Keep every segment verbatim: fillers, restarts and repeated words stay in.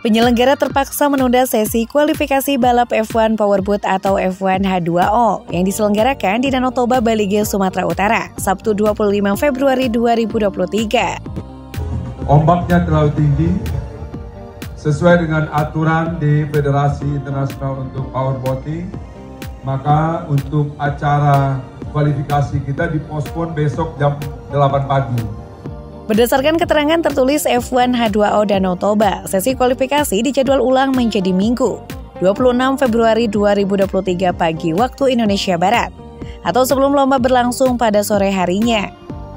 Penyelenggara terpaksa menunda sesi kualifikasi balap F satu Powerboat atau F satu H dua O yang diselenggarakan di Danau Toba, Balige, Sumatera Utara, Sabtu dua puluh lima Februari dua ribu dua puluh tiga. Ombaknya terlalu tinggi, sesuai dengan aturan di Federasi Internasional untuk Powerboating, maka untuk acara kualifikasi kita dipospon besok jam delapan pagi. Berdasarkan keterangan tertulis F satu H dua O Danau Toba, sesi kualifikasi dijadwal ulang menjadi Minggu, dua puluh enam Februari dua ribu dua puluh tiga pagi waktu Indonesia Barat, atau sebelum lomba berlangsung pada sore harinya.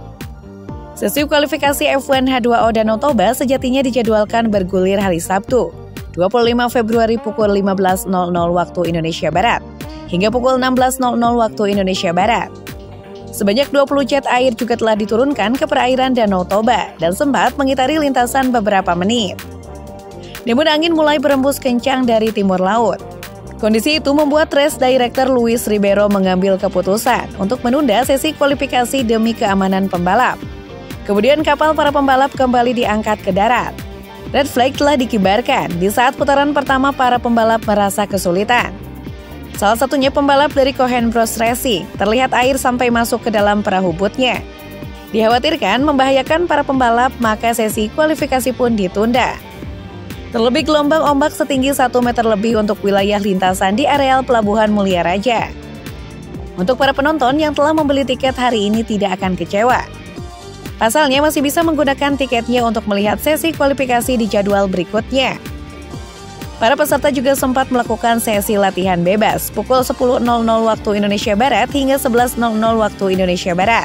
Sesi kualifikasi F satu H dua O Danau Toba sejatinya dijadwalkan bergulir hari Sabtu, dua puluh lima Februari pukul lima belas nol nol waktu Indonesia Barat, hingga pukul enam belas nol nol waktu Indonesia Barat. Sebanyak dua puluh jet air juga telah diturunkan ke perairan Danau Toba dan sempat mengitari lintasan beberapa menit. Namun angin mulai berembus kencang dari timur laut. Kondisi itu membuat Race Director Luis Ribeiro mengambil keputusan untuk menunda sesi kualifikasi demi keamanan pembalap. Kemudian kapal para pembalap kembali diangkat ke darat. Red flag telah dikibarkan di saat putaran pertama para pembalap merasa kesulitan. Salah satunya pembalap dari Cohen Bros Racing, terlihat air sampai masuk ke dalam perahu bootnya. Dikhawatirkan membahayakan para pembalap, maka sesi kualifikasi pun ditunda. Terlebih gelombang ombak setinggi satu meter lebih untuk wilayah lintasan di areal Pelabuhan Mulia Raja. Untuk para penonton yang telah membeli tiket hari ini tidak akan kecewa. Pasalnya masih bisa menggunakan tiketnya untuk melihat sesi kualifikasi di jadwal berikutnya. Para peserta juga sempat melakukan sesi latihan bebas pukul sepuluh nol nol waktu Indonesia Barat hingga sebelas nol nol waktu Indonesia Barat.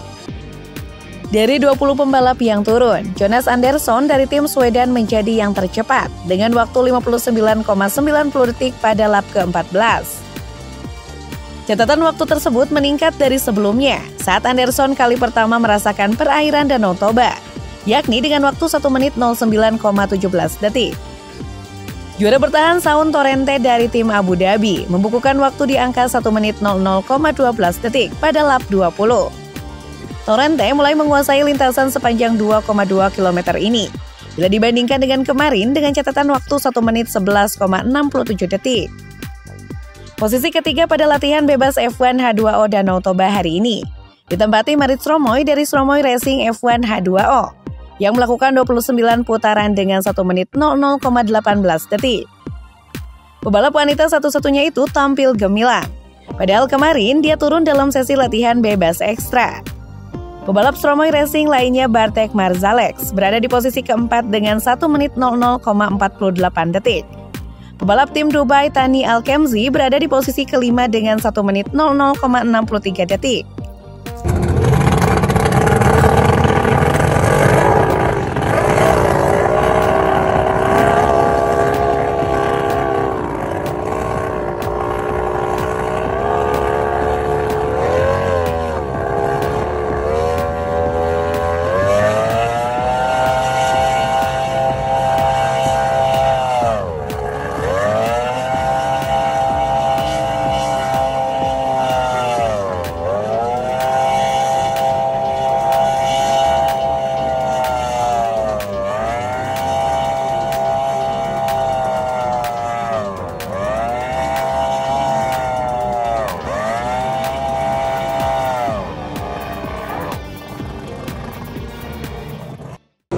Dari dua puluh pembalap yang turun, Jonas Andersson dari tim Swedan menjadi yang tercepat dengan waktu lima puluh sembilan koma sembilan nol detik pada lap ke empat belas. Catatan waktu tersebut meningkat dari sebelumnya saat Andersson kali pertama merasakan perairan Danau Toba, yakni dengan waktu satu menit nol sembilan koma satu tujuh detik. Juara bertahan Shaun Torrente dari tim Abu Dhabi membukukan waktu di angka satu menit nol nol koma satu dua detik pada lap dua puluh. Torrente mulai menguasai lintasan sepanjang dua koma dua kilometer ini, bila dibandingkan dengan kemarin dengan catatan waktu satu menit sebelas koma enam tujuh detik. Posisi ketiga pada latihan bebas F satu H dua O Danau Toba hari ini ditempati Marit Stromoy dari Stromoy Racing F satu H dua O. Yang melakukan dua puluh sembilan putaran dengan satu menit nol nol koma delapan detik. Pebalap wanita satu-satunya itu tampil gemilang, padahal kemarin dia turun dalam sesi latihan bebas ekstra. Pebalap Stromoy Racing lainnya Bartek Marzalex berada di posisi keempat dengan satu menit nol nol koma empat delapan detik. Pebalap tim Dubai Tani Alkemzi berada di posisi kelima dengan satu menit nol nol koma enam tiga detik.